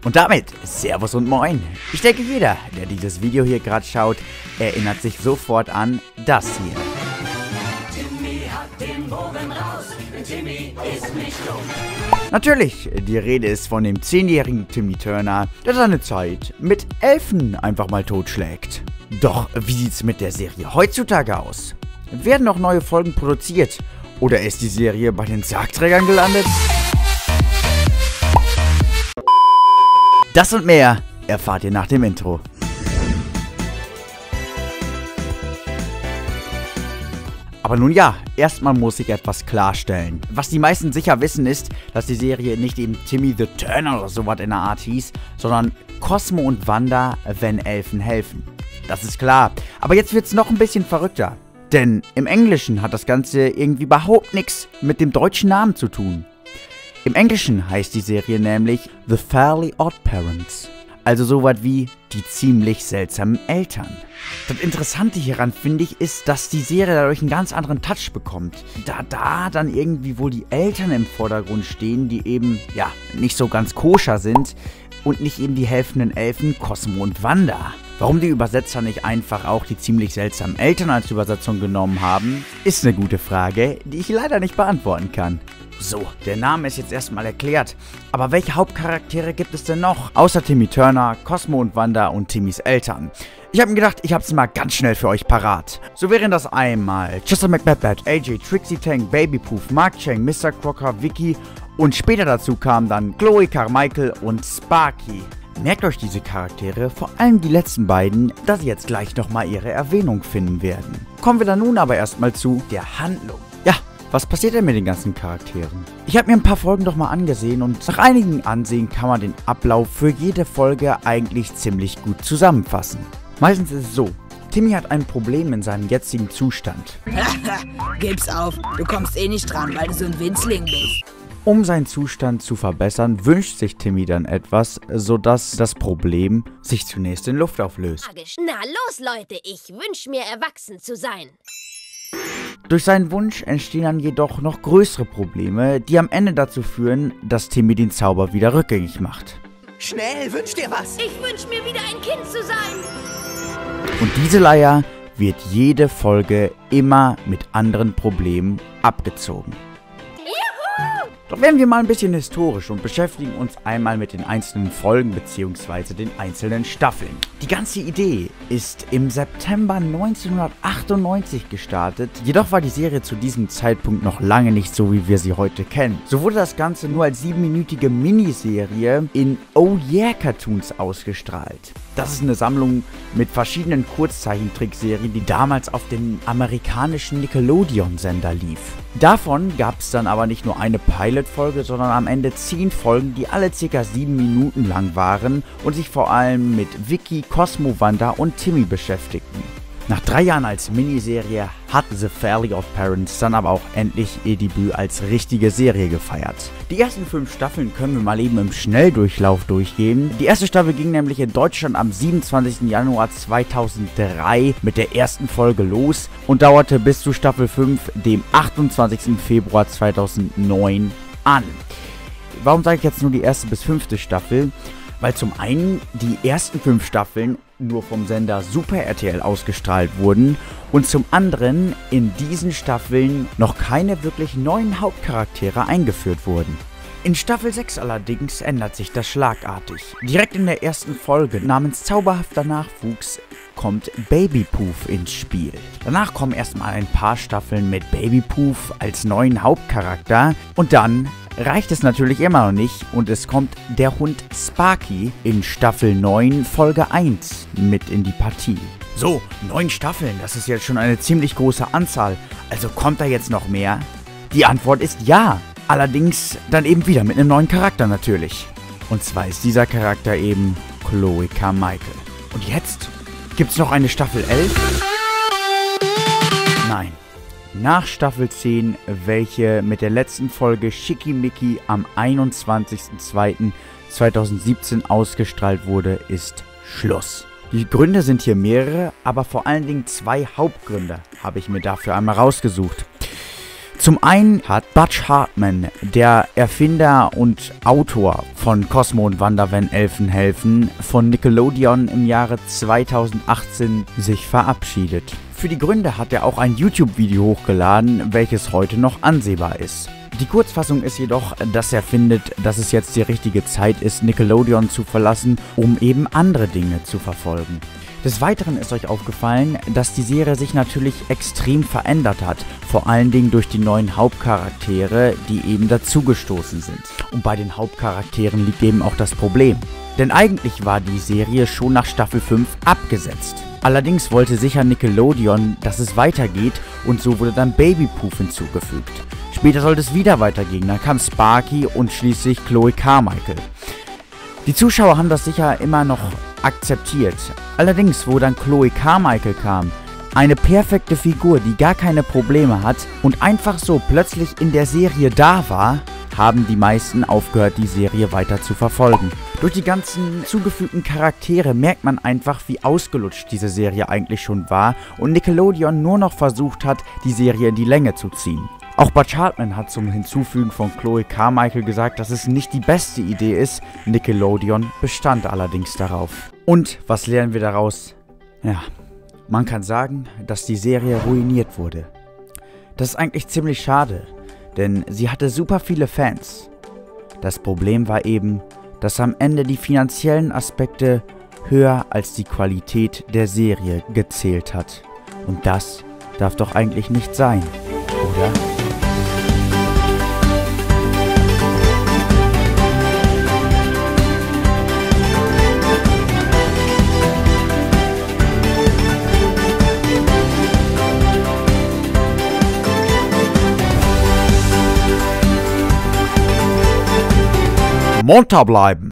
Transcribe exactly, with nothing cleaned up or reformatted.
Und damit Servus und Moin. Ich denke, jeder, der dieses Video hier gerade schaut, erinnert sich sofort an das hier. Timmy hat den Bogen raus, Timmy ist nicht dumm. Natürlich, die Rede ist von dem zehnjährigen Timmy Turner, der seine Zeit mit Elfen einfach mal totschlägt. Doch wie sieht's mit der Serie heutzutage aus? Werden noch neue Folgen produziert? Oder ist die Serie bei den Sargträgern gelandet? Das und mehr erfahrt ihr nach dem Intro. Aber nun ja, erstmal muss ich etwas klarstellen. Was die meisten sicher wissen ist, dass die Serie nicht eben Timmy the Turner oder sowas in der Art hieß, sondern Cosmo und Wanda, wenn Elfen helfen. Das ist klar, aber jetzt wird's noch ein bisschen verrückter. Denn im Englischen hat das Ganze irgendwie überhaupt nichts mit dem deutschen Namen zu tun. Im Englischen heißt die Serie nämlich The Fairly Odd Parents. Also sowas wie die ziemlich seltsamen Eltern. Das Interessante hieran, finde ich, ist, dass die Serie dadurch einen ganz anderen Touch bekommt. Da da dann irgendwie wohl die Eltern im Vordergrund stehen, die eben, ja, nicht so ganz koscher sind und nicht eben die helfenden Elfen Cosmo und Wanda. Warum die Übersetzer nicht einfach auch die ziemlich seltsamen Eltern als Übersetzung genommen haben, ist eine gute Frage, die ich leider nicht beantworten kann. So, der Name ist jetzt erstmal erklärt, aber welche Hauptcharaktere gibt es denn noch? Außer Timmy Turner, Cosmo und Wanda und Timmys Eltern. Ich habe mir gedacht, ich habe es mal ganz schnell für euch parat. So wären das einmal Chester McBabat, A J, Trixie Tang, Baby Poof, Mark Chang, Mister Crocker, Vicky und später dazu kamen dann Chloe Carmichael und Sparky. Merkt euch diese Charaktere, vor allem die letzten beiden, da sie jetzt gleich nochmal ihre Erwähnung finden werden. Kommen wir dann nun aber erstmal zu der Handlung. Ja, was passiert denn mit den ganzen Charakteren? Ich habe mir ein paar Folgen doch mal angesehen und nach einigen Ansehen kann man den Ablauf für jede Folge eigentlich ziemlich gut zusammenfassen. Meistens ist es so, Timmy hat ein Problem in seinem jetzigen Zustand. Gib's auf, du kommst eh nicht dran, weil du so ein Winzling bist. Um seinen Zustand zu verbessern, wünscht sich Timmy dann etwas, sodass das Problem sich zunächst in Luft auflöst. Na los, Leute, ich wünsche mir, erwachsen zu sein. Durch seinen Wunsch entstehen dann jedoch noch größere Probleme, die am Ende dazu führen, dass Timmy den Zauber wieder rückgängig macht. Schnell, wünsch dir was. Ich wünsche mir wieder ein Kind zu sein. Und diese Leier wird jede Folge immer mit anderen Problemen abgezogen. Doch werden wir mal ein bisschen historisch und beschäftigen uns einmal mit den einzelnen Folgen bzw. den einzelnen Staffeln. Die ganze Idee ist im September neunzehnhundertachtundneunzig gestartet, jedoch war die Serie zu diesem Zeitpunkt noch lange nicht so, wie wir sie heute kennen. So wurde das Ganze nur als siebenminütige Miniserie in Oh Yeah Cartoons ausgestrahlt. Das ist eine Sammlung mit verschiedenen Kurzzeichentrickserien, die damals auf dem amerikanischen Nickelodeon-Sender lief. Davon gab es dann aber nicht nur eine Pilot-Folge, sondern am Ende zehn Folgen, die alle ca. sieben Minuten lang waren und sich vor allem mit Vicky, Cosmo, Wanda und Timmy beschäftigten. Nach drei Jahren als Miniserie hat The Fairly Odd Parents dann aber auch endlich ihr Debüt als richtige Serie gefeiert. Die ersten fünf Staffeln können wir mal eben im Schnelldurchlauf durchgehen. Die erste Staffel ging nämlich in Deutschland am siebenundzwanzigsten Januar zweitausenddrei mit der ersten Folge los und dauerte bis zu Staffel fünf, dem achtundzwanzigsten Februar zweitausendneun, an. Warum sage ich jetzt nur die erste bis fünfte Staffel? Weil zum einen die ersten fünf Staffeln nur vom Sender Super R T L ausgestrahlt wurden und zum anderen in diesen Staffeln noch keine wirklich neuen Hauptcharaktere eingeführt wurden. In Staffel sechs allerdings ändert sich das schlagartig. Direkt in der ersten Folge namens Zauberhafter Nachwuchs kommt Baby Poof ins Spiel. Danach kommen erstmal ein paar Staffeln mit Baby Poof als neuen Hauptcharakter und dann reicht es natürlich immer noch nicht und es kommt der Hund Sparky in Staffel neun Folge eins mit in die Partie. So, neun Staffeln, das ist jetzt schon eine ziemlich große Anzahl, also kommt da jetzt noch mehr? Die Antwort ist ja, allerdings dann eben wieder mit einem neuen Charakter natürlich. Und zwar ist dieser Charakter eben Chloe Carmichael. Und jetzt? Gibt's noch eine Staffel elf? Nein. Nach Staffel zehn, welche mit der letzten Folge Schickimicki am einundzwanzigsten zweiten zweitausendsiebzehn ausgestrahlt wurde, ist Schluss. Die Gründe sind hier mehrere, aber vor allen Dingen zwei Hauptgründe habe ich mir dafür einmal rausgesucht. Zum einen hat Butch Hartman, der Erfinder und Autor von Cosmo und Wanda, wenn Elfen helfen, von Nickelodeon im Jahre zweitausendachtzehn sich verabschiedet. Für die Gründe hat er auch ein YouTube-Video hochgeladen, welches heute noch ansehbar ist. Die Kurzfassung ist jedoch, dass er findet, dass es jetzt die richtige Zeit ist, Nickelodeon zu verlassen, um eben andere Dinge zu verfolgen. Des Weiteren ist euch aufgefallen, dass die Serie sich natürlich extrem verändert hat, vor allen Dingen durch die neuen Hauptcharaktere, die eben dazugestoßen sind. Und bei den Hauptcharakteren liegt eben auch das Problem. Denn eigentlich war die Serie schon nach Staffel fünf abgesetzt. Allerdings wollte sicher Nickelodeon, dass es weitergeht, und so wurde dann Baby Poof hinzugefügt. Später sollte es wieder weitergehen, dann kam Sparky und schließlich Chloe Carmichael. Die Zuschauer haben das sicher immer noch akzeptiert. Allerdings, wo dann Chloe Carmichael kam, eine perfekte Figur, die gar keine Probleme hat und einfach so plötzlich in der Serie da war, haben die meisten aufgehört, die Serie weiter zu verfolgen. Durch die ganzen zugefügten Charaktere merkt man einfach, wie ausgelutscht diese Serie eigentlich schon war und Nickelodeon nur noch versucht hat, die Serie in die Länge zu ziehen. Auch Butch Hartman hat zum Hinzufügen von Chloe Carmichael gesagt, dass es nicht die beste Idee ist. Nickelodeon bestand allerdings darauf. Und was lernen wir daraus? Ja, man kann sagen, dass die Serie ruiniert wurde. Das ist eigentlich ziemlich schade, denn sie hatte super viele Fans. Das Problem war eben, dass am Ende die finanziellen Aspekte höher als die Qualität der Serie gezählt hat. Und das darf doch eigentlich nicht sein, oder? Munter bleiben!